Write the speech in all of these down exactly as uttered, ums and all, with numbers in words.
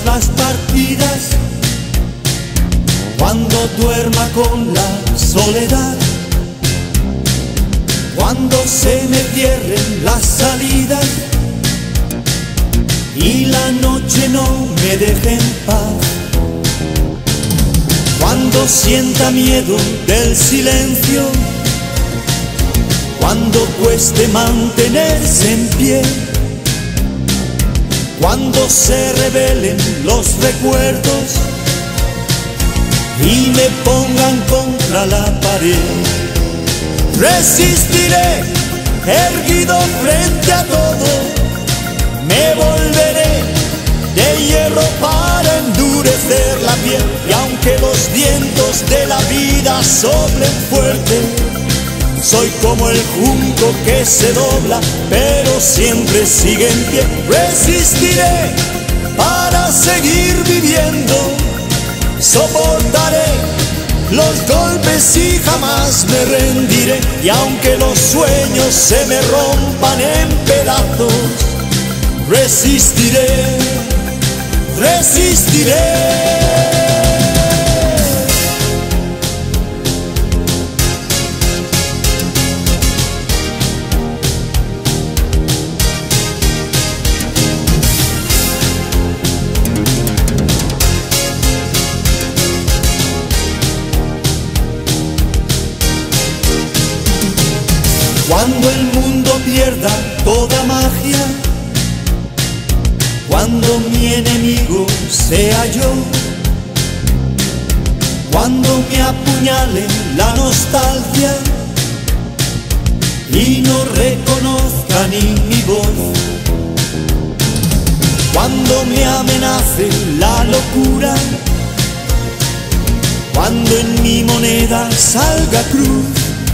las partidas, cuando duerma con la soledad, cuando se me cierren las salidas y la noche no me deje en paz, cuando sienta miedo del silencio, cuando cueste mantenerse en pie, cuando se revelen los recuerdos y me pongan contra la pared, resistiré erguido frente a todo, me volveré de hierro para endurecer la piel, y aunque los vientos de la vida soplen fuerte, soy como el junco que se dobla, pero siempre sigue en pie. Resistiré para seguir viviendo, soportaré los golpes y jamás me rendiré. Y aunque los sueños se me rompan en pedazos, resistiré, resistiré. Cuando el mundo pierda toda magia, cuando mi enemigo sea yo, cuando me apuñale la nostalgia y no reconozca ni mi voz, cuando me amenace la locura, cuando en mi moneda salga cruz,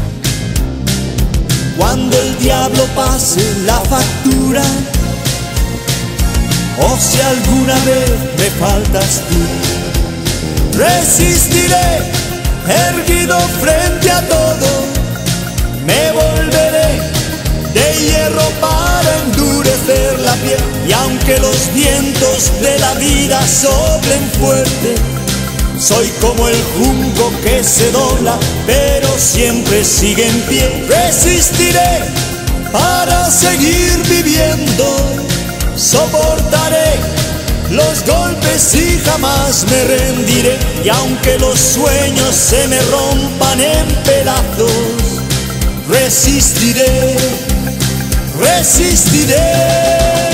cuando el diablo pase la factura, o si alguna vez me faltas tú, resistiré erguido frente a todo, me volveré de hierro para endurecer la piel, y aunque los vientos de la vida soplen fuerte, soy como el junco que se dobla, pero siempre sigue en pie. Resistiré para seguir viviendo, soportaré los golpes y jamás me rendiré. Y aunque los sueños se me rompan en pedazos, resistiré, resistiré.